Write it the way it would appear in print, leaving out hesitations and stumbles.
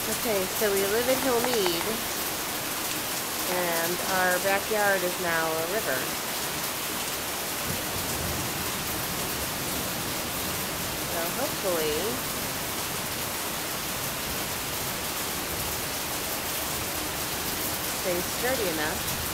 Okay, so we live in Hillmeade, and our backyard is now a river. So hopefully stays sturdy enough